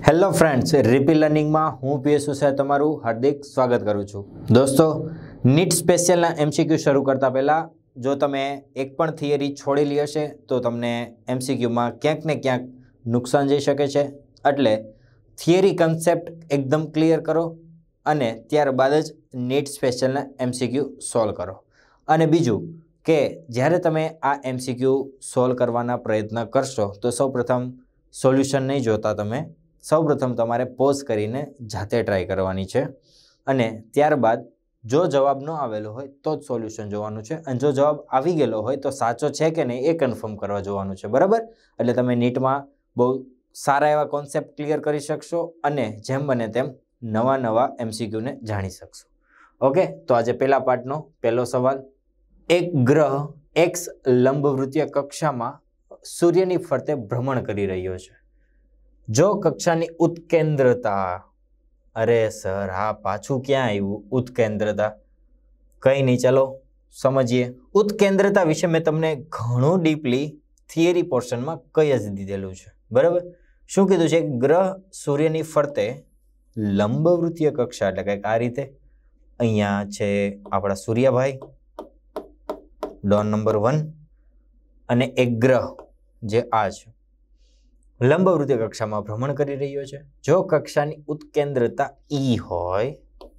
Hello friends, રીપી લર્નિંગમાં હું PS ઉસાય તમારું હાર્દિક સ્વાગત કરું છું. દોસ્તો, નીટ સ્પેશિયલના એમસીક્યુ શરૂ કરતા પહેલાં જો તમે એક પણ થિયરી છોડેલી હશે તો તમને એમસીક્યુમાં ક્યાંક ને ક્યાંક નુકસાન જઈ શકે છે. એટલે થિયરી કન્સેપ્ટ એકદમ ક્લિયર કરો અને ત્યારબાદ જ નીટ સ્પેશિયલના એમસીક્યુ સોલ્વ કરો. અને બીજું કે જ્યારે તમે આ એમસીક્યુ સોલ્વ કરવાના પ્રયત્ન કરશો તો સૌપ્રથમ સોલ્યુશન નહીં જોતા, તમે સૌપ્રથમ તમારે પોઝ કરીને જાતે ટ્રાય કરવાની છે અને ત્યારબાદ જો જવાબ ન આવેલો હોય તો જ સોલ્યુશન જોવાનું છે અને જો જવાબ આવી ગયેલો હોય તો સાચો છે કે નહીં એ કન્ફર્મ કરવા જોવાનું છે. બરાબર? એટલે તમે નીટમાં બહુ સારા એવા કોન્સેપ્ટ ક્લિયર કરી શકશો અને જેમ બને તેમ નવા એમસીક્યુને જાણી શકશો. ઓકે, તો આજે પહેલા પાર્ટનો પહેલો સવાલ. એક ગ્રહ એક્સ લંબવૃત્તીય કક્ષામાં સૂર્યની ફરતે ભ્રમણ કરી રહ્યો છે. જો કક્ષાની ઉત્કેન્દ્રતા, અરે સર હા પાછું ક્યાં આવ્યું ઉત્કેન્દ્રતા? કંઈ નહીં, ચાલો સમજીએ. ઉત્કેન્દ્રતા વિશે મેં તમને ઘણું ડીપલી થિયરી પોર્શનમાં કહી જ દીધેલું છે. બરાબર? શું કીધું છે? ગ્રહ સૂર્યની ફરતે લંબવૃત્તીય કક્ષા એટલે કંઈક આ રીતે. અહીંયા છે આપણા સૂર્યભાઈ, ડોન નંબર 1, અને એક ગ્રહ જે આ છે લંબવૃત્તીય કક્ષામાં ભ્રમણ કરી રહ્યો છે. જો કક્ષાની ઉત્કેન્દ્રતા E હોય,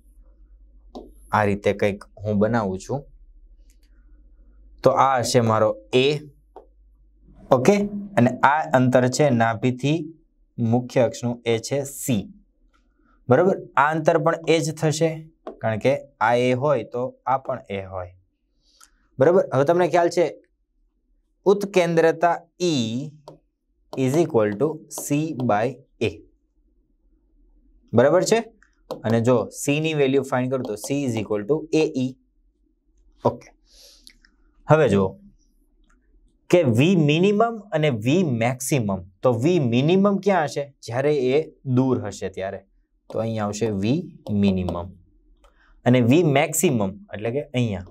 આ રીતે કંઈક હું બનાવું છું, તો આ હશે મારો A. ઓકે, અને આ અંતર છે નાભીથી મુખ્ય અક્ષનું એ છે C. બરાબર? આ અંતર પણ એ જ થશે કારણ કે આ A હોય તો આ પણ A હોય. બરાબર? હવે તમને ખ્યાલ છે ઉત્કેન્દ્રતા E is equal to C by A. બરાબર છે? અને જો C ની વેલ્યુ ફાઇન્ડ કરું તો C is equal to AE. Okay, હવે જો કે V મિનિમમ અને V મેક્સિમમ, તો V મિનિમમ ક્યાં હશે? જ્યારે એ દૂર હશે ત્યારે. તો અહીંયા આવશે V મિનિમમ અને V મેક્સિમમ એટલે કે અહીંયા.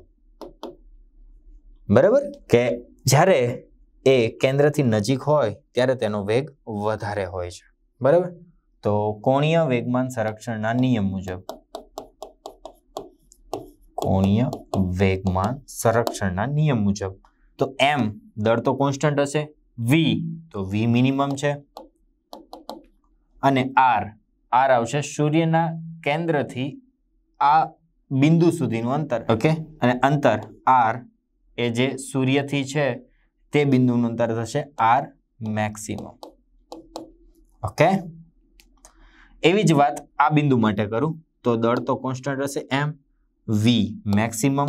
બરાબર? કે જ્યારે એ કેન્દ્રથી નજીક હોય ત્યારે તેનો વેગ વધારે હોય છે. બરાબર? તો કોણીય વેગમાન સંરક્ષણના નિયમ મુજબ, કોણીય વેગમાન સંરક્ષણના નિયમ મુજબ તો m દળ તો કોન્સ્ટન્ટ હશે, v તો v મિનિમમ છે અને r આવશે સૂર્યના કેન્દ્રથી આ બિંદુ સુધીનું અંતર. ઓકે, અને અંતર r એ જે સૂર્યથી છે તે બિંદુનું અંતર થશે r મેક્સિમમ. ઓકે, એવી જ વાત આ બિંદુ માટે કરું તો દળ તો કોન્સ્ટન્ટ હશે m, v મેક્સિમમ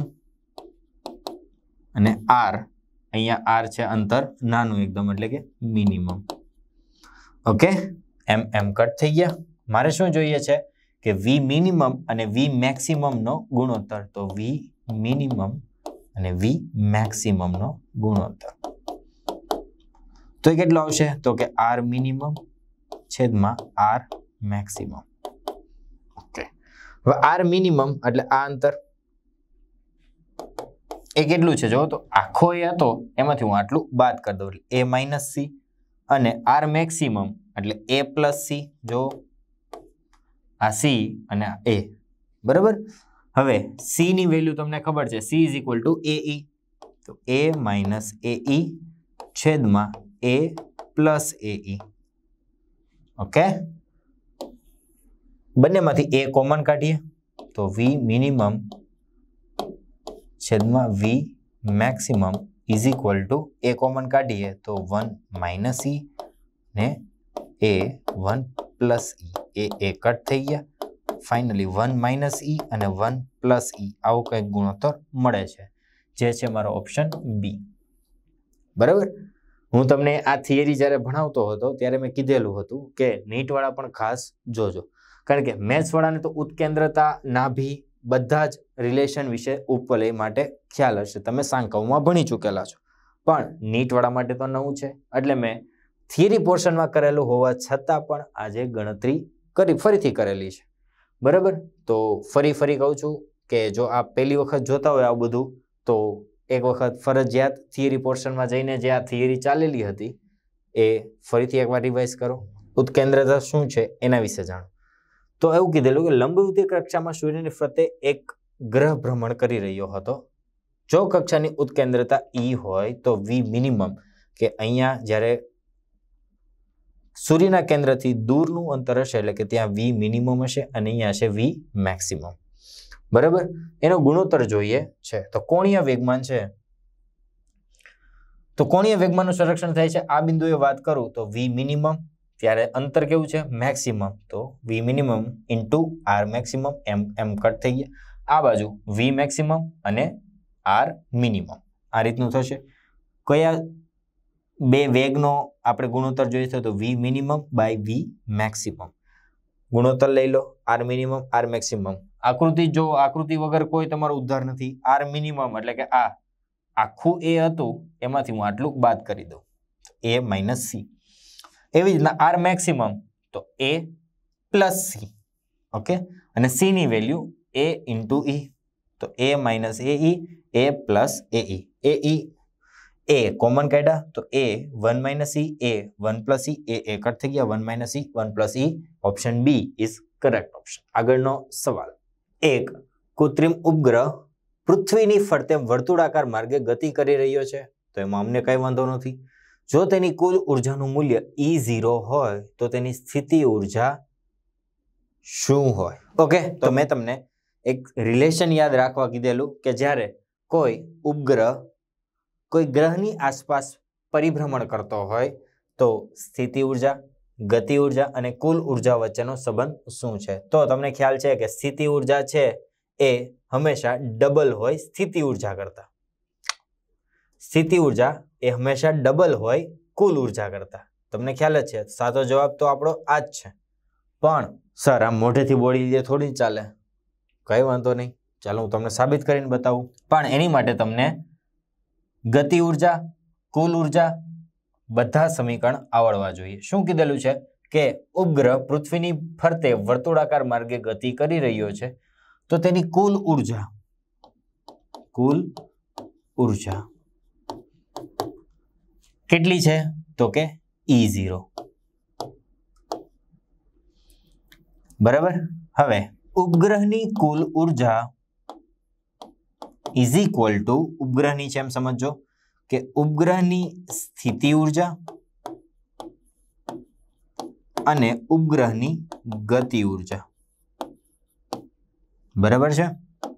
અને r, અહીંયા r છે અંતર નાનું એકદમ એટલે કે મિનિમમ. ઓકે, m કટ થઈ ગયા. મારે શું જોઈએ છે કે v મિનિમમ અને v મેક્સિમમ નો ગુણોત્તર. તો v મિનિમમ અને v મેક્સિમમ નો ગુણોત્તર તો એ કેટલો આવશે? તો કે r મિનિમમ છેદમાં r મેક્સિમમ. ઓકે, હવે r મિનિમમ એટલે આ અંતર એ કેટલું છે જો તો આખો એ હતો એમાંથી હું આટલું બાદ કરી દઉં એટલે a માઇનસ c, અને r મેક્સિમમ એટલે a પ્લસ c. જો આ c અને આ a. બરાબર? હવે c ની વેલ્યુ તમને ખબર છે, c is equal to AE. તો a માઇનસ AE છેદમાં a પ્લસ AE. ઓકે, બંનેમાંથી a કોમન કાઢીએ તો v મિનિમમ છેદમાં v maximum is equal to a common કાઢીએ તો 1 માઇનસ e ને a 1 પ્લસ e. એ કટ થઈ ગયા. ફાઇનલી 1 માઇનસ e અને 1 પ્લસ e આવો કંઈક ગુણોત્તર મળે છે, જે છે મારો ઓપ્શન બી. બરાબર? હું તમને આ થિયરી જ્યારે ભણાવતો હતો ત્યારે મેં કીધેલું હતું કે નીટવાળા પણ ખાસ જોજો, કારણ કે મેથ્સવાળાને તો ઉત્કેન્દ્રતા, નાભી બધા જ રિલેશન વિશે ઉપવલય માટે ખ્યાલ હશે, તમે સાંકવમાં ભણી ચૂકેલા છો. પણ નીટવાળા માટે તો નવું છે એટલે મેં થિયરી પોર્શનમાં કરેલું હોવા છતાં પણ આજે ગણતરી ફરીથી કરેલી છે. બરાબર? તો ફરી કહું છું કે જો આપ પહેલી વખત જોતા હોય આવું બધું તો એક વખત ફરજિયાત થિયરી પોર્શનમાં જઈને જે આ થિયરી ચાલેલી હતી એ ફરીથી એકવાર રિવાઇઝ કરો ઉત્કેન્દ્રતા શું છે એના વિશે જાણો. તો એવું કીધેલું કે લંબવૃત્તીય કક્ષામાં સૂર્યની ફરતે એક ગ્રહ ભ્રમણ કરી રહ્યો હતો. જો કક્ષાની ઉત્કેન્દ્રતા E હોય તો V મિનિમમ, કે અહીંયા જ્યારે સૂર્યના કેન્દ્રથી દૂરનું અંતર હશે એટલે કે ત્યાં V મિનિમમ હશે અને અહીંયા હશે V મેક્સિમમ. બરાબર, એનો ગુણોત્તર જોઈએ છે. તો કોણીય વેગમાન છે, તો કોણીય વેગમાનનું સંરક્ષણ થાય છે આ બિંદુએ વાત કરું તો V મિનિમમ, ત્યારે અંતર કેવું છે મેક્સિમમ, તો V minimum into R maximum, એમ કટ થઈ ગયા. આ બાજુ V મેક્સિમમ અને R મિનિમમ આ રીતનું થશે. કયા બે વેગનો આપણે ગુણોત્તર જોઈએ તો V minimum by V maximum. ગુણોત્તર લઈ લો R મિનિમમ R મેક્સિમમ. આકૃતિ જો, આકૃતિ વગર કોઈ તમારો ઉદ્ધાર નથી. R મિનિમમ એટલે કે આ આખું A હતું એમાંથી હું આટલું બાદ કરી દઉં, A માઇનસ C. એવી રીતના R મેક્સિમમ તો A પ્લસ C. ઓકે, અને C ની વેલ્યુ A ઇન્ટુ E, તો A minus AE, A plus AE. A common કાઢ્યા તો A 1 minus E, A 1 plus E, A cut થઈ ગયા, 1 minus E 1 plus E. Option B is correct option. આગળનો સવાલ, એક કૃત્રિમ ઉપગ્રહ પૃથ્વીની ફરતે વર્તુળાકાર માર્ગે ગતિ કરી રહ્યો છે, તો એમાં અમને કઈ વાંધો નથી. જો તેની કુલ ઉર્જાનું મૂલ્ય E0 હોય તો તેની સ્થિતિ ઉર્જા શું હોય? ઓકે, તો મેં તમને એક રિલેશન યાદ રાખવા કીધેલું કે જ્યારે કોઈ ઉપગ્રહ કોઈ ગ્રહની આસપાસ પરિભ્રમણ કરતો હોય તો સ્થિતિ ઉર્જા, ગતિ ઉર્જા અને કુલ ઉર્જા વચ્ચેનો સંબંધ શું છે? તો તમને ખ્યાલ છે કે સ્થિતિ ઉર્જા છે એ હંમેશા ડબલ હોય સ્થિતિ ઉર્જા કરતા. સ્થિતિ ઉર્જા એ હંમેશા ડબલ હોય કુલ ઉર્જા કરતા. તમને ખ્યાલ જ છે. સાચો જવાબ તો આપણો આ જ છે. પણ સર આમ મોઢેથી બોલી લે થોડી ચાલે. કઈ વાંધો નહીં, ચાલો હું તમને સાબિત કરીને બતાવું. પણ એની માટે તમને ગતિ ઉર્જા, કુલ ઉર્જા બધા સમીકરણ આવડવા જોઈએ. શું કીધેલું છે કે ઉપગ્રહ પૃથ્વીની ફરતે વર્તુળાકાર માર્ગે ગતિ કરી રહ્યો છે, તો તેની કુલ ઉર્જા કેટલી છે? તો કે E0. બરાબર. હવે ઉપગ્રહની કુલ ઉર્જા ઇઝ ઇક્વલ ટુ, ઉપગ્રહની છે એમ સમજો કે ઉપગ્રહની સ્થિતિ ઉર્જા અને ઉપગ્રહની ગતિ ઉર્જા. બરાબર છે.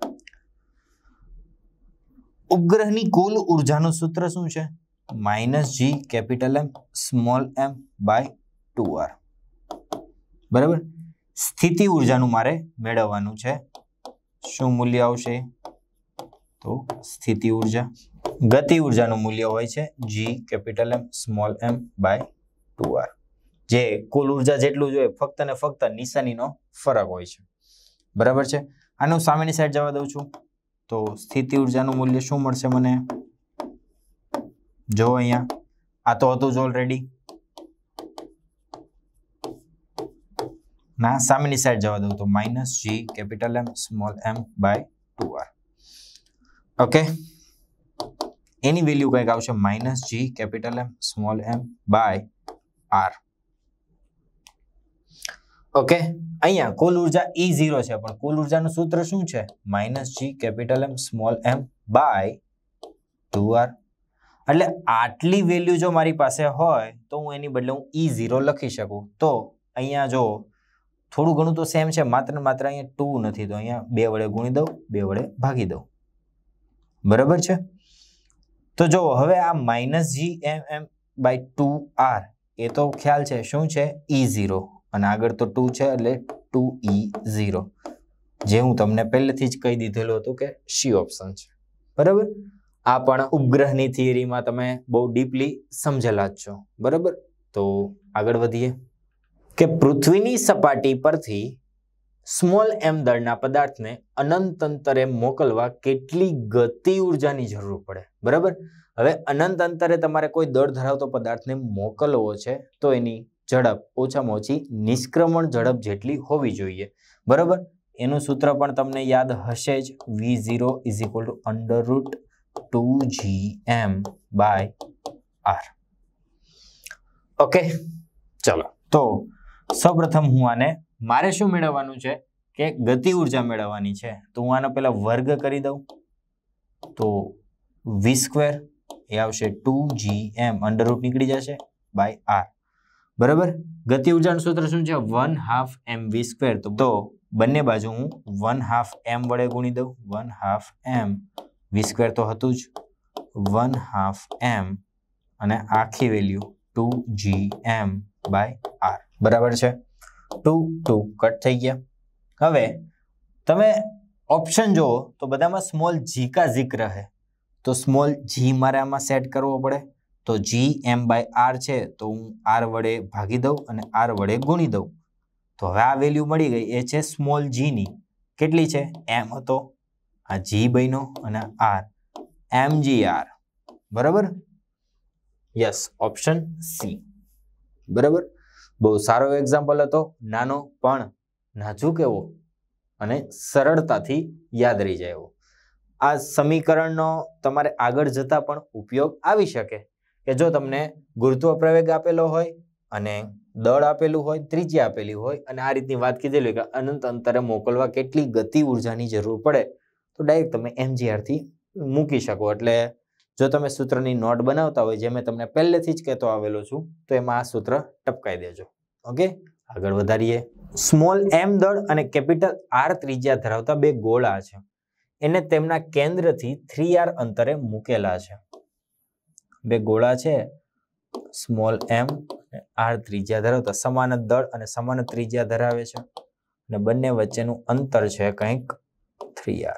ઉપગ્રહની કુલ ઉર્જાનું સૂત્ર શું છે? -G capital M small m by 2r. બરાબર. સ્થિતિ ઉર્જાનું મારે મેળવવાનું છે. શું મૂલ્ય આવશે? તો સ્થિતિ ઉર્જા. ગતિ ઉર્જાનું મૂલ્ય હોય છે G capital M small m by 2r. જે કુલ ઉર્જા જેટલું જોઈએ, ફક્ત ને ફક્ત નિશાનીનો ફરક હોય છે. બરાબર છે. આનું સામેની સાઈડ જવા દઉં છું તો સ્થિતિ ઉર્જાનું મૂલ્ય શું મળશે મને? જો અહીંયા આ તો હતું જ ઓલરેડી. ના, સામેની સાઈડ જવા દઉં તો -G capital M small m by 2r. Okay, એની વેલ્યુ કંઈક આવશે -G capital M small m by r. Okay, અહીંયા કુલ ઉર્જા E0 છે, પણ કુલ ઉર્જાનું સૂત્ર શું છે? -G capital M small m by 2r. એટલે આટલી વેલ્યુ જો મારી પાસે હોય તો હું એની બદલે હું E0 લખી શકું. તો અહીંયા જો થોડું ઘણું તો સેમ છે, માત્ર અહીંયા 2 નથી, તો અહીંયા 2 વડે ગુણી દઉં, 2 વડે ભાગી દઉં. બરાબર છે. તો જો હવે આ -GM બાય 2r એ તો ખ્યાલ છે શું છે? E0, અને આગળ તો 2 છે એટલે 2E0, જે હું તમને પહેલેથી જ કહી દીધેલું હતું કે C ઓપ્શન છે. બરાબર. આ પણ ઉપગ્રહની થિયરીમાં તમે બહુ ડીપલી સમજેલા જ છો. બરાબર. તો આગળ વધીએ કે પૃથ્વીની સપાટી પરથી સ્મોલ m દળના પદાર્થને અનંત અંતરે મોકલવા કેટલી ગતિ ઉર્જાની જરૂર પડે? બરાબર. હવે અનંત અંતરે તમારે કોઈ દળ ધરાવતો પદાર્થને મોકલવો છે તો એની ઝડપ ઓછામાં ઓછી નિષ્ક્રમણ ઝડપ જેટલી હોવી જોઈએ. બરાબર. એનું સૂત્ર પણ તમને યાદ હશે જ. V0 = √2gm/r. ઓકે, ચલો તો સૌપ્રથમ હું આને મારે શું મેળવવાનું છે કે ગતિ ઉર્જા મેળવવાની છે, તો હું આનો પહેલા વર્ગ કરી દઉં તો v² એ આવશે 2gm √ નીકળી જશે બાય r. બરાબર. ગતિ ઉર્જાનું સૂત્ર શું છે 1/2 mv². તો બંને બાજુ હું 1/2 m વડે ગુણી દઉં. 1/2 mv² તો હતું જ 1/2 m અને આખી વેલ્યુ 2gm બાય r. બરાબર છે. 2 કટ થઈ ગયા. હવે તમે ઓપ્શન જુઓ તો બધામાં સ્મોલ g કા જિક્ર है, તો સ્મોલ g મારે આમાં સેટ કરવો પડે. તો gm બાય r છે તો હું r વડે ભાગી દઉં અને r વડે ગુણી દઉં. તો હવે આ વેલ્યુ મળી ગઈ, એ છે સ્મોલ g ની. કેટલી છે? m હતો, આ g બન્યો અને r mgr. બરાબર. Yes, option C. બરાબર. બહુ સારો એક્ઝામ્પલ હતો, નાનો પણ નાજુક એવો અને સરળતાથી યાદ રહી જાય એવો. આ સમીકરણનો તમારે આગળ જતા પણ ઉપયોગ આવી શકે કે જો તમને ગુરુત્વ પ્રવેગ આપેલો હોય અને દળ આપેલું હોય, ત્રિજ્યા આપેલી હોય અને આ રીતની વાત કીધેલી કે અનંત અંતરે મોકલવા કેટલી ગતિ ઉર્જાની જરૂર પડે, તો ડાયરેક્ટ તમે mgr થી મૂકી શકો. એટલે જો તમે સૂત્રની નોટ બનાવતા હોય, જે મેં તમને પહેલેથી જ કહેતો આવેલો છું, તો એમાં આ સૂત્ર ટપકાઈ દેજો. ઓકે, આગળ વધારીએ. સ્મોલ m દળ અને કેપિટલ r ત્રિજ્યા ધરાવતા બે ગોળા છે, એને તેમના કેન્દ્રથી 3r અંતરે મૂકેલા છે. બે ગોળા છે, સ્મોલ m r ત્રિજ્યા ધરાવતા, સમાન દળ અને સમાન ત્રિજ્યા ધરાવે છે અને બંને વચ્ચેનું અંતર છે કંઈક 3r.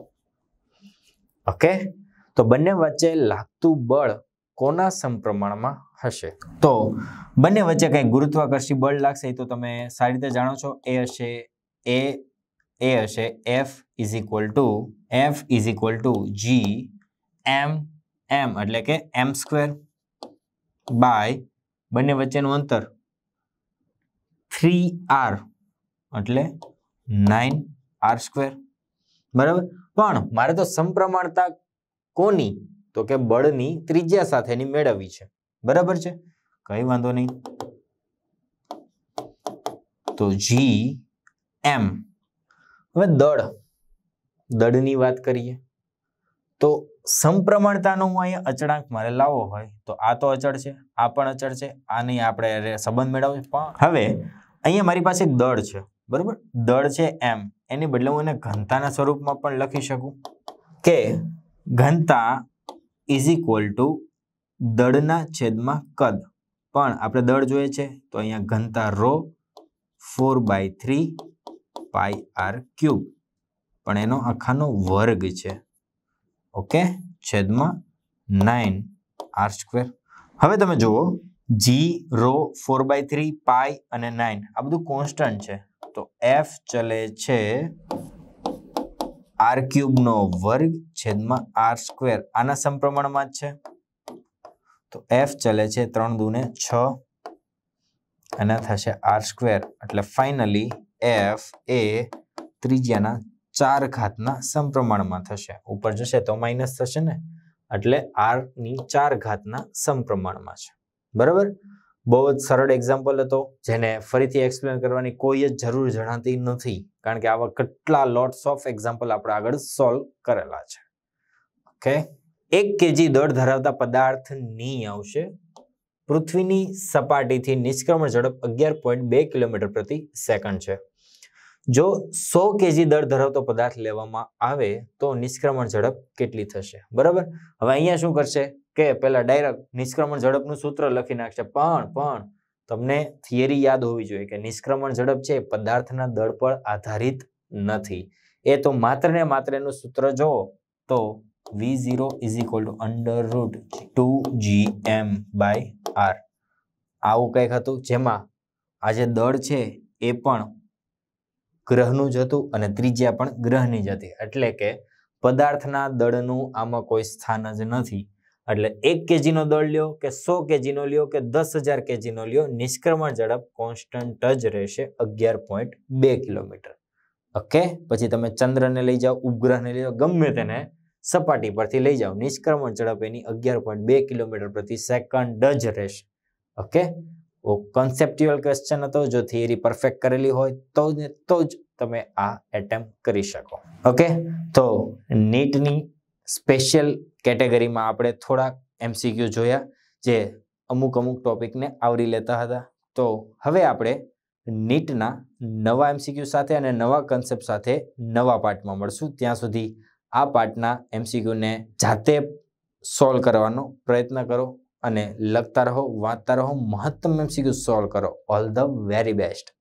ઓકે, તો બંને વચ્ચે લાગતું બળ કોના સમપ્રમાણમાં હશે? તો બંને વચ્ચે કંઈક ગુરુત્વાકર્ષી બળ લાગશે, તો તમે સારી રીતે જાણો છો. એ હશે F = g m એટલે કે m² બાય બંને વચ્ચેનું અંતર 3r એટલે 9r². બરાબર. પણ મારે તો સમપ્રમાણતા કોની? તો કે બળની ત્રિજ્યા સાથેની મેળવવી છે. બરાબર છે, કઈ વાંધો નહીં. તો gm. હવે દળની વાત કરીએ તો સમપ્રમાણતાનો હું અહીંયા અચળાંક મારે લાવવો હોય તો આ તો અચળ છે, આ પણ અચળ છે, આની આપણે સંબંધ મેળવવો છે. પણ હવે અહીંયા મારી પાસે એક દળ છે. બરાબર. દળ છે m, એની બદલે હું એને ઘનતાના સ્વરૂપમાં પણ લખી શકું કે ઘનતા = દળના છેદમાં કદ. પણ આપણે દળ જોઈએ છે તો અહીંયા ઘનતા ρ 4/3 πr³, પણ એનો આખાનો વર્ગ છે. ઓકે, છેદમાં 9r². હવે તમે જુઓ, g ρ 4/3 π અને 9 આ બધું કોન્સ્ટન્ટ છે, તો f ચલે છે r³ નો વર્ગ છેદમાં r². આના સમપ્રમાણમાં જ છે, તો f ચલે છે 3 દુને 6 અને થશે r². એટલે ફાઇનલી f એ ત્રિજ્યાના 4 ઘાતના સમપ્રમાણમાં થશે. ઉપર જશે તો માઇનસ થશે ને, એટલે r ની 4 ઘાતના સમપ્રમાણમાં છે. બરાબર. બહુ જ સરળ એક્ઝામ્પલ હતો, જેને ફરીથી એક્સપ્લેન કરવાની કોઈ જ જરૂર જણાતી નથી, કારણ કે આવા કેટલા લોટ્સ ઓફ એક્ઝામ્પલ આપણે આગળ સોલ્વ કરેલા છે. ઓકે, 1 kg દળ ધરાવતા પદાર્થની આવશે પૃથ્વીની સપાટીથી નિષ્ક્રમણ ઝડપ 11.2 કિલોમીટર પ્રતિ સેકન્ડ છે. જો 100 kg દળ ધરાવતો પદાર્થ લેવામાં આવે તો નિષ્ક્રમણ ઝડપ કેટલી થશે? બરાબર. હવે અહીંયા શું કરશે કે પહેલા ડાયરેક્ટ નિષ્ક્રમણ ઝડપનું સૂત્ર લખી નાખશે. પણ તમને થિયરી યાદ હોવી જોઈએ કે નિષ્ક્રમણ ઝડપ છે પદાર્થના દળ પર આધારિત નથી. એ તો માત્ર ને માત્ર એનું સૂત્ર જો તો v0 = √2gm/r. આવું કંઈક હતું, જેમાં આ જે દળ છે એ પણ ગ્રહનું જ હતું અને ત્રિજ્યા પણ ગ્રહની જ હતી. એટલે કે પદાર્થના દળનું આમાં કોઈ સ્થાન જ નથી. એટલે 1 kg નો દળ લ્યો કે 100 kg નો લ્યો કે 10,000 kg નો લ્યો, નિષ્ક્રમણ ઝડપ કોન્સ્ટન્ટ જ રહેશે 11.2 કિલોમીટર. ઓકે, પછી તમે ચંદ્રને લઈ જાઓ, ઉપગ્રહને લઈ જાઓ, ગમે તેને સપાટી પરથી લઈ જાઓ, નિષ્ક્રમણ ઝડપ એની 11.2 કિલોમીટર પ્રતિ સેકન્ડ જ રહેશે. ઓકે, કોન્સેપ્ચ્યુઅલ ક્વેશ્ચન હતો. જો થિયરી પરફેક્ટ કરેલી હોય તો જ તમે આ એટેમ્પ કરી શકો. ઓકે, તો નીટની સ્પેશિયલ કેટેગરીમાં આપણે થોડાક MCQ જોયા જે અમુક ટોપિકને આવરી લેતા હતા. તો હવે આપણે નીટના નવા MCQ સાથે અને નવા કન્સેપ્ટ સાથે નવા પાર્ટમાં મળશું. ત્યાં સુધી આ પાર્ટના MCQને જાતે સોલ્વ કરવાનો પ્રયત્ન કરો અને લખતા રહો, વાંચતા રહો, મહત્તમ MCQ સોલ્વ કરો. All the very best.